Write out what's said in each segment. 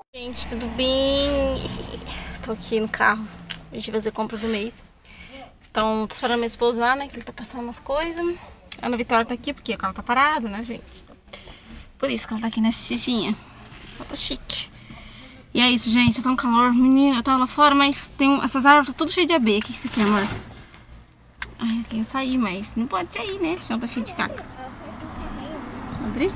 Gente, tudo bem? Tô aqui no carro. A gente vai fazer compra do mês. Então, tô esperando meu esposo lá, né? Que ele tá passando as coisas. A Ana Vitória tá aqui porque o carro tá parado, né, gente? Por isso que ela tá aqui nessa xixinha. Ela tá chique. E é isso, gente. Tá um calor, menina. Eu tava lá fora, mas tem essas árvores tá tudo cheio de abelha. O que isso aqui, amor? Ai, eu queria sair, mas não pode sair, né? O chão tá cheio de caca. Abrir?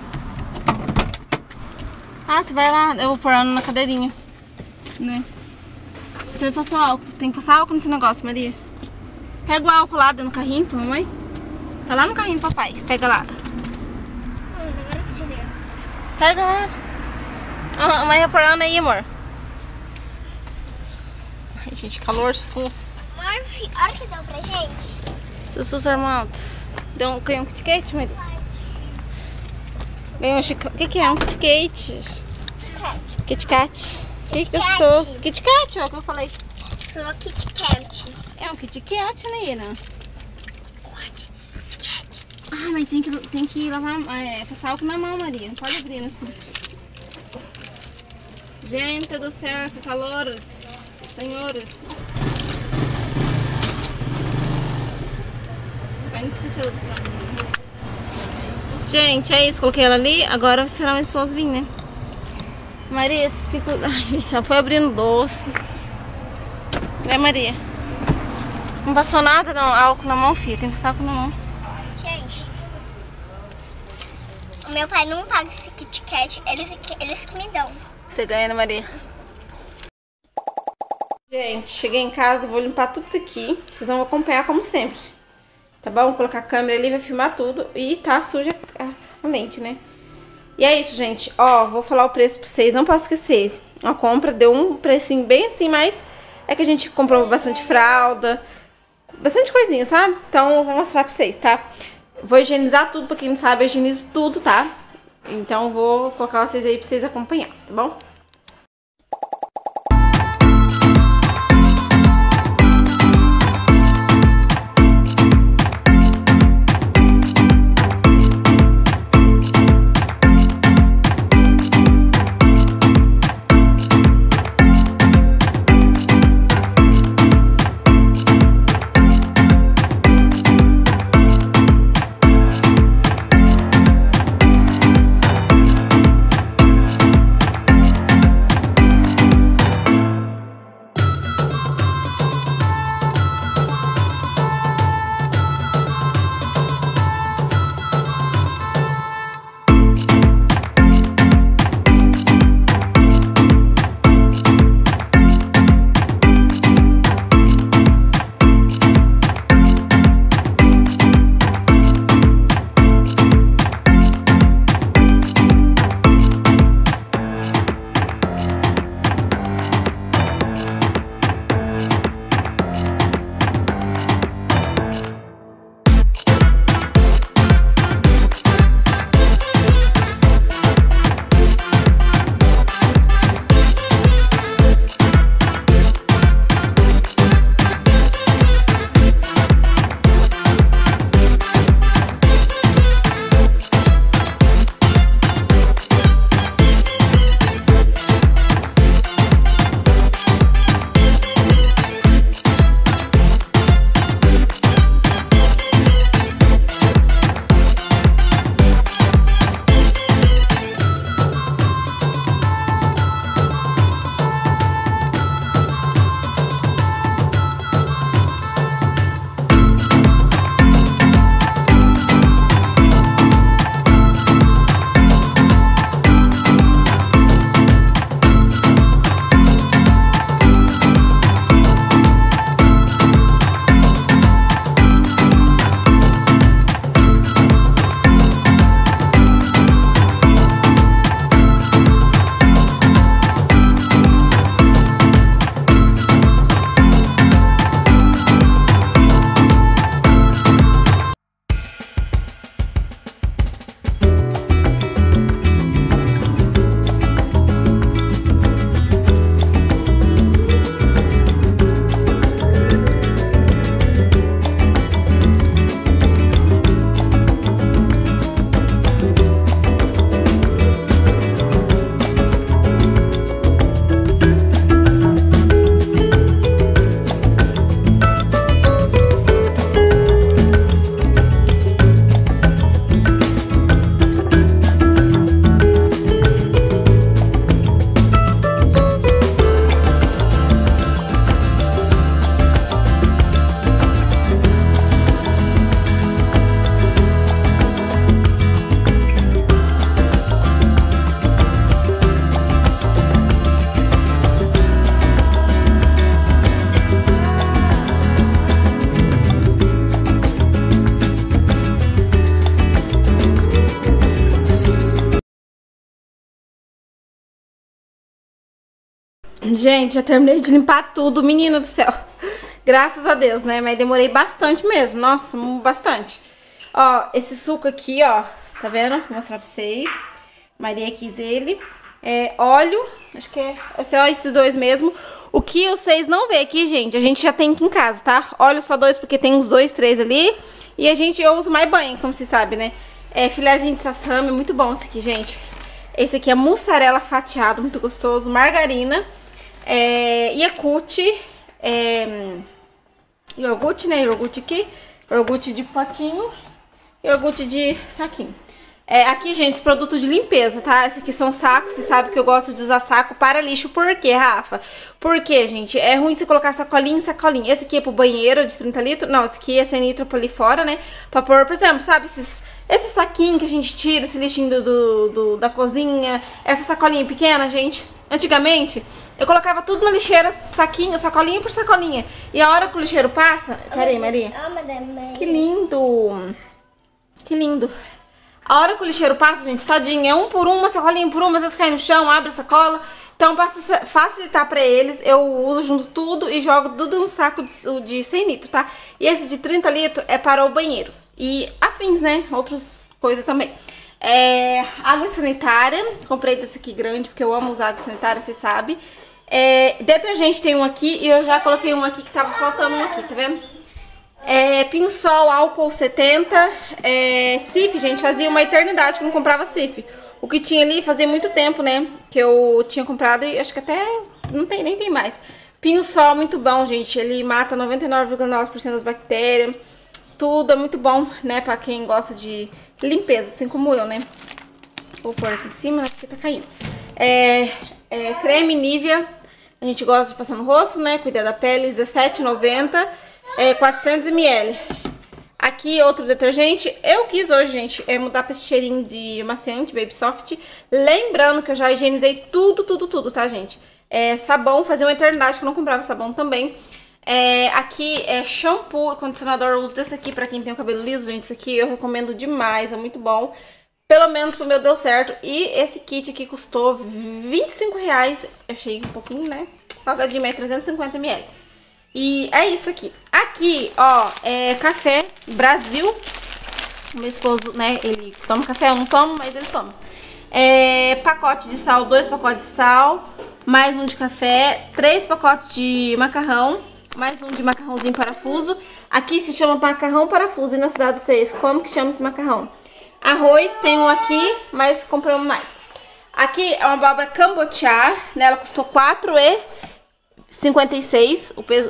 Ah, você vai lá, eu vou pôr ela na cadeirinha, né? Você vai passar álcool, tem que passar álcool nesse negócio, Maria. Pega o álcool lá dentro do carrinho pra mamãe. Tá lá no carrinho do papai, pega lá. Pega lá. A mãe vai pôr ela aí, amor. Ai, gente, calor, sus. Olha o que deu pra gente. Sus, Armando. Ganhou um Kit Kat, Maria? Ganhou um chiclete. O que é? Um Kit Kat. Kit Kat. Que gostoso. Kit Kat, ó, que eu falei. Falou Kit Kat. É um Kit Kat, né, Ina? Ah, mas tem que lavar, passar álcool na mão, Maria. Não pode abrir assim. Gente do céu, que calor, senhores. Vai não esquecer do plano. Gente, é isso. Coloquei ela ali. Agora vai esperar meu esposo vir, né? Maria, esse tipo... Ai, gente, já foi abrindo doce. Né, Maria? Não passou nada, não. Álcool na mão, filha. Tem que passar álcool na mão. Gente, o meu pai não paga esse Kit Kat. Eles que me dão. Você ganha, né, Maria? Gente, cheguei em casa. Vou limpar tudo isso aqui. Vocês vão acompanhar como sempre. Tá bom? Vou colocar a câmera ali, vai filmar tudo. E tá suja a lente, né? E é isso, gente. Ó, vou falar o preço pra vocês. Não posso esquecer. A compra deu um precinho bem assim, mas é que a gente comprou bastante fralda. Bastante coisinha, sabe? Então eu vou mostrar pra vocês, tá? Vou higienizar tudo. Pra quem não sabe, eu higienizo tudo, tá? Então vou colocar vocês aí pra vocês acompanhar, tá bom? Gente, já terminei de limpar tudo, menina do céu. Graças a Deus, né? Mas demorei bastante mesmo. Nossa, bastante. Ó, esse suco aqui, ó. Tá vendo? Vou mostrar pra vocês. Maria quis ele. Óleo. Acho que é só esses dois mesmo. O que vocês não vê aqui, gente, a gente já tem aqui em casa, tá? Óleo só dois, porque tem uns 2, 3 ali. E eu uso mais banho, como vocês sabem, né? Filézinho de sassami, muito bom esse aqui, gente. Esse aqui é mussarela fatiado, muito gostoso. Margarina. Yakult. Iogurte, né? Iogurte aqui. Iogurte de potinho. Iogurte de saquinho. Aqui, gente, os produtos de limpeza, tá? Esses aqui são sacos. Você sabe que eu gosto de usar saco para lixo. Por quê, Rafa? Porque, gente, é ruim você colocar sacolinha em sacolinha. Esse aqui é pro banheiro de 30 litros. Não, esse aqui é sem litro pra ali fora, né? Pra pôr, por exemplo, sabe esse saquinho que a gente tira, esse lixinho da cozinha. Essa sacolinha pequena, gente. Antigamente, eu colocava tudo na lixeira, saquinho, sacolinha por sacolinha. E a hora que o lixeiro passa... Pera aí, Maria. Que lindo. Que lindo. A hora que o lixeiro passa, gente, tadinho, é um por uma, sacolinha por uma, às vezes cai no chão, abre a sacola. Então, pra facilitar pra eles, eu uso junto tudo e jogo tudo num saco de 100 litros, tá? E esse de 30 litros é para o banheiro. E afins, né? Outras coisas também. Água sanitária. Comprei desse aqui grande, porque eu amo usar água sanitária, vocês sabem. Detergente tem um aqui e eu já coloquei um aqui que tava faltando um aqui, tá vendo? Pinho-Sol, álcool 70. Cif, gente, fazia uma eternidade que eu não comprava Cif. O que tinha ali fazia muito tempo, né? Que eu tinha comprado e acho que até nem tem mais. Pinho-Sol, muito bom, gente. Ele mata 99,9% das bactérias. Tudo é muito bom, né? Pra quem gosta de limpeza, assim como eu, né? Vou pôr aqui em cima, porque tá caindo. Creme Nivea. A gente gosta de passar no rosto, né? Cuidar da pele, R$17,90. 400 ml. Aqui outro detergente. Eu quis hoje, gente, mudar pra esse cheirinho de amaciante, Baby Soft. Lembrando que eu já higienizei tudo, tá, gente? Sabão, fazia uma eternidade que eu não comprava sabão também. Aqui é shampoo e condicionador. Eu uso desse aqui pra quem tem o cabelo liso, gente. Esse aqui eu recomendo demais, é muito bom. Pelo menos pro meu deu certo. E esse kit aqui custou R$25. Eu achei um pouquinho, né? Salgadinho, mas 350 ml. E é isso aqui. Aqui, ó, café Brasil. Meu esposo, né, ele toma café, eu não tomo, mas ele toma. Pacote de sal, 2 pacotes de sal. Mais um de café, 3 pacotes de macarrão. Mais um de macarrãozinho parafuso. Aqui se chama macarrão parafuso. E na cidade de vocês, como que chama esse macarrão? Arroz, tem um aqui, mas compramos mais. Aqui é uma abóbora cambotiá, né, ela custou R$4,56.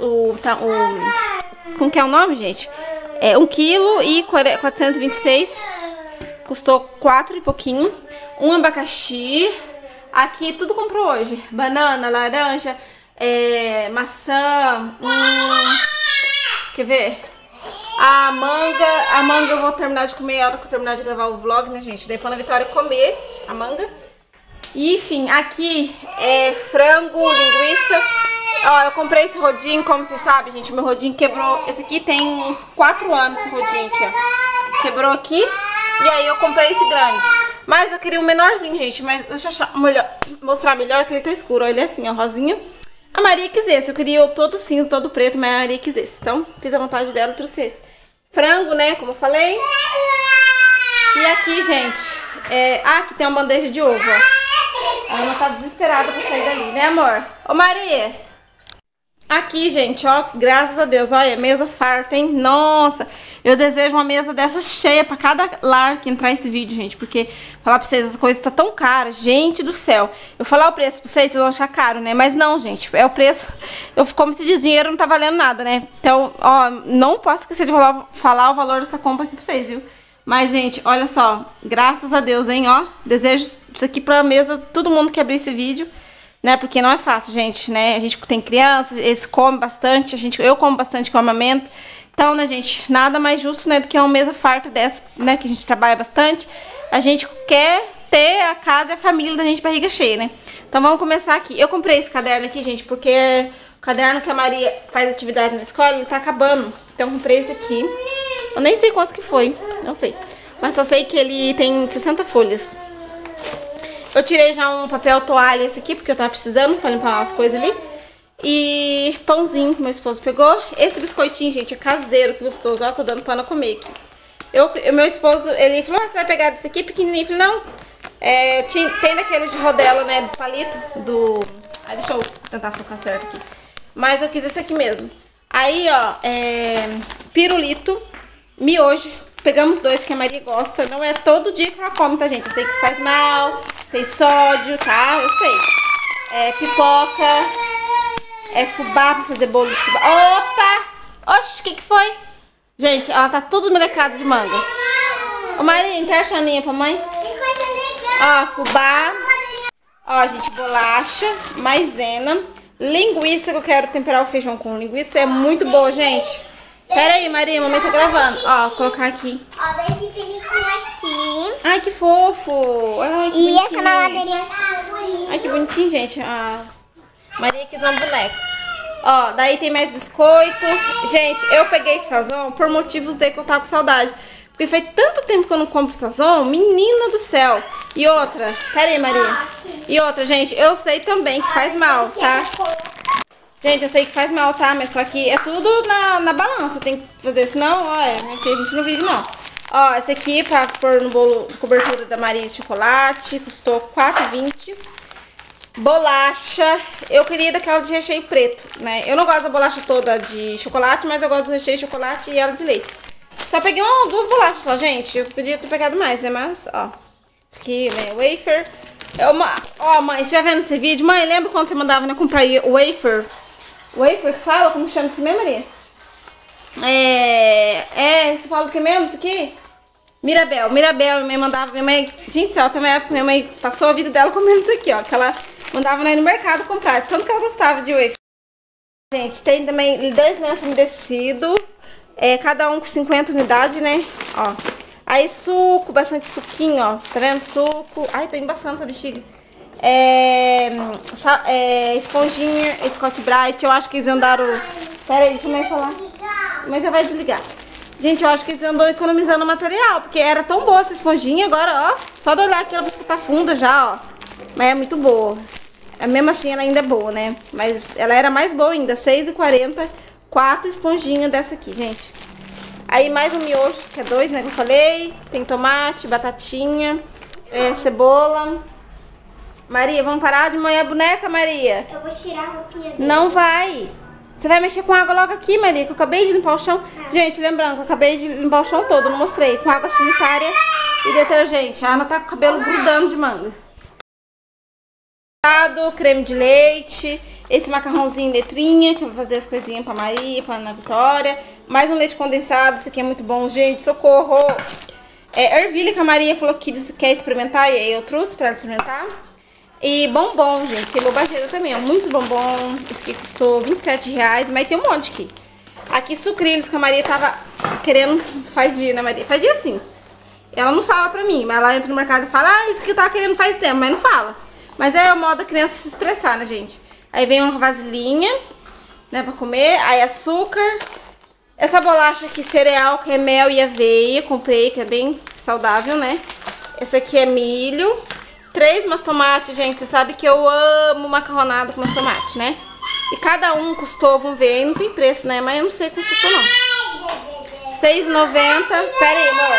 Como que é o nome, gente? 1 kg e 426. Custou 4 e pouquinho. Um abacaxi. Aqui tudo comprou hoje. Banana, laranja, maçã. Quer ver? A manga eu vou terminar de comer a hora que eu terminar de gravar o vlog, né, gente? Daí quando a Vitória comer a manga. E, enfim, aqui frango, linguiça. Ó, eu comprei esse rodinho, como vocês sabem, gente, o meu rodinho quebrou. Esse aqui tem uns 4 anos, esse rodinho aqui, ó. Quebrou aqui, e aí eu comprei esse grande. Mas eu queria um menorzinho, gente, mas deixa eu mostrar melhor que ele tá escuro. Ó, ele é assim, ó, rosinha. A Maria quis esse, eu queria o todo cinza, todo preto, mas a Maria quis esse. Então, fiz a vontade dela e trouxe esse. Frango, né, como eu falei. E aqui, gente, aqui tem uma bandeja de ovo, ó. A Ana tá desesperada pra sair dali, né, amor? Ô, Maria! Aqui, gente, ó, graças a Deus, olha, mesa farta, hein? Nossa, eu desejo uma mesa dessa cheia pra cada lar que entrar esse vídeo, gente. Porque, falar pra vocês, as coisas tá tão caras, gente do céu. Eu falar o preço pra vocês vão achar caro, né? Mas não, gente, é o preço, como se diz, dinheiro não tá valendo nada, né? Então, ó, não posso esquecer de falar o valor dessa compra aqui pra vocês, viu? Mas, gente, olha só, graças a Deus, hein, ó. Desejo isso aqui pra mesa, todo mundo que abrir esse vídeo. Né, porque não é fácil, gente, né? A gente tem crianças, eles comem bastante, eu como bastante com armamento. Então, né, gente, nada mais justo, né, do que uma mesa farta dessa, né, que a gente trabalha bastante. A gente quer ter a casa e a família da gente barriga cheia, né? Então, vamos começar aqui. Eu comprei esse caderno aqui, gente, porque o caderno que a Maria faz atividade na escola, ele tá acabando. Então, eu comprei esse aqui. Eu nem sei quantos que foi, não sei. Mas só sei que ele tem 60 folhas. Eu tirei já um papel toalha esse aqui, porque eu tava precisando pra limpar as coisas ali. E pãozinho que meu esposo pegou. Esse biscoitinho, gente, é caseiro, que gostoso. Ó, tô dando pano a comer aqui. Meu esposo, ele falou, você vai pegar desse aqui pequenininho? Eu falei, não. Tem daqueles de rodela, né, do palito, Aí deixa eu tentar focar certo aqui. Mas eu quis esse aqui mesmo. Aí, ó, pirulito, miojo. Pegamos 2 que a Maria gosta. Não é todo dia que ela come, tá, gente? Eu sei que faz mal, tem sódio, tá? Eu sei. Pipoca, fubá pra fazer bolo de fubá. Opa! Oxi, o que foi? Gente, ela tá tudo melecada de manga. Ô, Maria, entra a aninha pra mãe. Ó, fubá. Ó, gente, bolacha, maisena, linguiça, que eu quero temperar o feijão com linguiça. É muito boa, gente. Pera aí, Maria, a mamãe tá gravando. Ó, vou colocar aqui. Ó, desse piniquinho aqui. Ai, que fofo. Ai, que e bonitinho. essa mamadeirinha tá bonita. Ai, que bonitinho, gente. A Maria quis uma boneca. Ó, daí tem mais biscoito. Gente, eu peguei Sazon por motivos de que eu tava com saudade. Porque faz tanto tempo que eu não compro Sazon, menina do céu. E outra, pera aí, Maria. E outra, gente, eu sei também que faz mal, tá? Gente, eu sei que faz mal, tá? Mas só que é tudo na balança. Tem que fazer, senão, ó, aqui a gente não vive, não. Ó, esse aqui pra pôr no bolo de cobertura da Maria de chocolate, custou R$4,20. Bolacha, eu queria daquela de recheio preto, né? Eu não gosto da bolacha toda de chocolate, mas eu gosto do recheio de chocolate e ela de leite. Só peguei 2 bolachas só, gente. Eu podia ter pegado mais, né? Mas, ó. Esse aqui, né? Wafer. Ó, mãe, você vai vendo esse vídeo? Mãe, lembra quando você mandava, né, comprar wafer? Wafer que fala? Como chama isso mesmo, Maria? Você fala do que mesmo isso aqui? Mirabel. Mirabel, minha mãe mandava. Minha mãe, gente do céu, tem uma época minha mãe passou a vida dela comendo isso aqui, ó. Que ela mandava nós no mercado comprar. Tanto que ela gostava de wafer. Gente, tem também 2 lenços umedecidos. Cada um com 50 unidades, né? Ó. Aí suco, bastante suquinho, ó. Tá vendo? Suco. Ai, tem bastante essa bexiga. Esponjinha, Scott Bright. Eu acho que eles andaram... Pera aí, deixa eu mãe falar. Mas já vai desligar. Gente, eu acho que eles andam economizando material. Porque era tão boa essa esponjinha. Agora, ó. Só de olhar aqui, ela vai tá funda já, ó. Mas é muito boa. Mesmo assim, ela ainda é boa, né? Mas ela era mais boa ainda. R$6,40. 4 esponjinhas dessa aqui, gente. Aí mais um miojo, que é 2, né, que eu falei. Tem tomate, batatinha, cebola. Maria, vamos parar de moer a boneca, Maria? Eu vou tirar a roupinha dele. Não vai. Você vai mexer com água logo aqui, Maria, que eu acabei de limpar o chão. Gente, lembrando que eu acabei de limpar o chão todo, não mostrei. Com água sanitária e detergente. A Ana tá com o cabelo grudando de manga. Creme de leite. Esse macarrãozinho em letrinha, que eu vou fazer as coisinhas pra Maria, pra Ana Vitória. Mais um leite condensado, isso aqui é muito bom, gente, socorro! Ervilha, que a Maria falou que quer experimentar, e aí eu trouxe pra ela experimentar. E bombom, gente, tem bobageira também, ó, muitos bombom. Esse aqui custou R$27, mas tem um monte aqui. Aqui sucrilhos, que a Maria tava querendo, faz dia, né, Maria? Faz dia assim. Ela não fala pra mim, mas ela entra no mercado e fala, isso que eu tava querendo faz tempo, mas não fala. Mas é o modo da criança se expressar, né, gente? Aí vem uma vasilhinha, né, pra comer. Aí açúcar. Essa bolacha aqui, cereal, que é mel e aveia. Comprei, que é bem saudável, né? Essa aqui é milho. 3 mastomate, gente. Você sabe que eu amo macarronada com mastomate, né? E cada um custou, vamos ver, aí não tem preço, né? Mas eu não sei quanto custou, não. R$6,90. Pera aí, amor.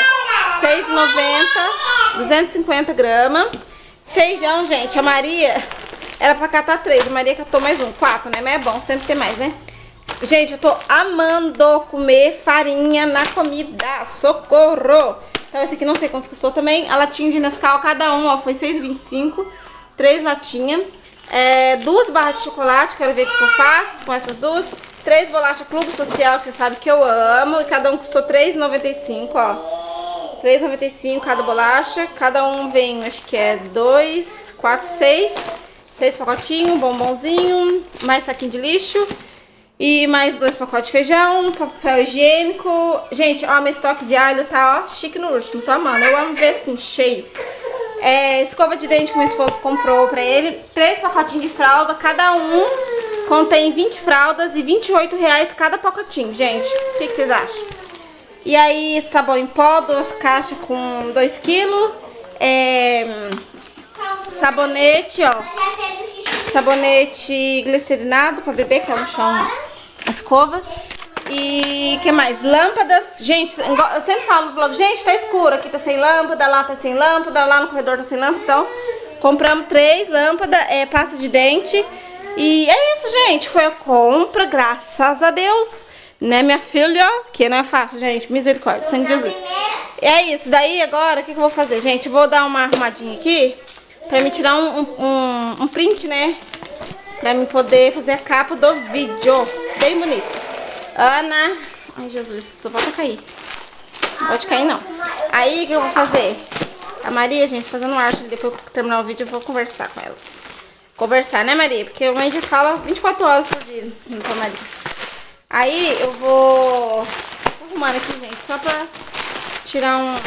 R$6,90. 250 gramas. Feijão, gente. A Maria... Era pra catar 3, a Maria catou mais 4, né? Mas é bom sempre ter mais, né? Gente, eu tô amando comer farinha na comida. Socorro! Então esse aqui não sei quanto custou também. A latinha de Nescau, cada um, ó, foi R$6,25. 3 latinhas. 2 barras de chocolate, quero ver o que eu faço com essas 2. 3 bolachas Clube Social, que você sabe que eu amo. E cada um custou R$3,95, ó. R$3,95 cada bolacha. Cada um vem, acho que é 2, 4, 6 pacotinhos, bombonzinho, mais saquinho de lixo e mais 2 pacotes de feijão, papel higiênico. Gente, ó, meu estoque de alho tá, ó, chique no último, tô amando. Eu amo ver assim, cheio. Escova de dente que meu esposo comprou pra ele. 3 pacotinhos de fralda, cada um contém 20 fraldas e R$28 cada pacotinho, gente. O que vocês acham? E aí, sabão em pó, 2 caixas com 2 kg. Sabonete, ó. Sabonete glicerinado pra beber, que é no chão, a escova. E que mais? Lâmpadas. Gente, eu sempre falo nos vlogs, gente, tá escuro. Aqui tá sem lâmpada, lá tá sem lâmpada, lá no corredor tá sem lâmpada. Então, compramos 3 lâmpadas, pasta de dente. E é isso, gente. Foi a compra, graças a Deus. Né, minha filha? Que não é fácil, gente. Misericórdia, sangue de Jesus. É isso. Daí, agora, o que eu vou fazer, gente? Eu vou dar uma arrumadinha aqui pra me tirar um print, né? Pra me poder fazer a capa do vídeo. Bem bonito. Ana... Ai, Jesus, só falta cair. Não pode cair, não. Aí, o que eu vou fazer? A Maria, gente, fazendo arte. Depois que eu terminar o vídeo, eu vou conversar com ela. Conversar, né, Maria? Porque o médico fala 24 horas por dia com a Maria. Aí, eu vou arrumando aqui, gente, só pra tirar um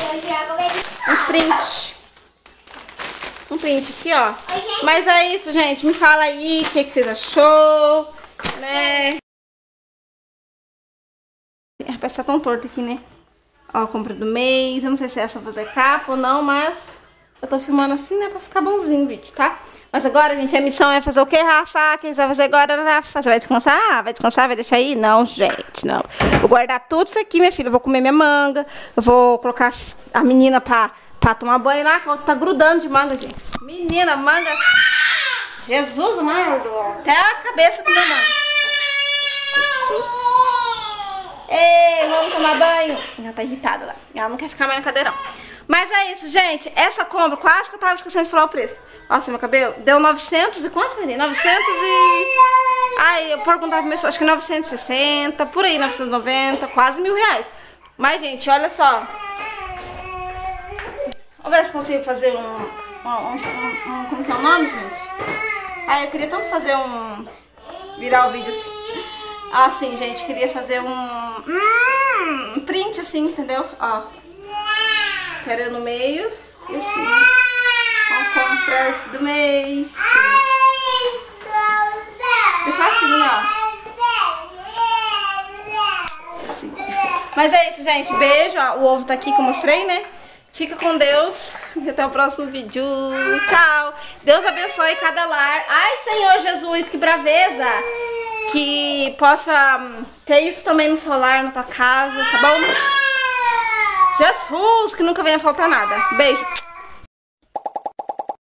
print. Um print aqui, ó. Mas é isso, gente. Me fala aí o que vocês achou, né? Rapaz, tá tão torto aqui, né? Ó, a compra do mês. Eu não sei se é essa fazer capa ou não, mas eu tô filmando assim, né? Pra ficar bonzinho o vídeo, tá? Mas agora, gente, a missão é fazer o que, Rafa? O que você vai fazer agora, Rafa? Você vai descansar? Vai descansar? Vai deixar aí? Não, gente, não. Vou guardar tudo isso aqui, minha filha. Eu vou comer minha manga. Eu vou colocar a menina pra tomar banho lá, que tá grudando de manga, gente. Menina, manga. Jesus amado. Até a cabeça com a manga. Jesus. Ei, vamos tomar banho. Ela tá irritada lá. Ela não quer ficar mais na cadeirão. Mas é isso, gente. Essa compra, quase que eu tava esquecendo de falar o preço. Nossa, meu cabelo deu 900 e quanto, Maria? 900 e... Ai, eu perguntava pra pessoa, acho que 960, por aí, 990, quase R$1.000. Mas, gente, olha só. Vamos ver se consigo fazer como que é o nome, gente? Ai, eu queria tanto fazer virar o vídeo assim. Assim, gente, queria fazer um print assim, entendeu? Ó. Quero no meio e assim. Com compras do mês. Deixar assim, ó. Assim. Mas é isso, gente. Beijo. Ó, o ovo tá aqui que eu mostrei, né? Fica com Deus. E até o próximo vídeo. Tchau. Deus abençoe cada lar. Ai, Senhor Jesus, que braveza. Que possa ter isso também no seu lar, na tua casa, tá bom? Jesus, que nunca venha faltar nada. Beijo.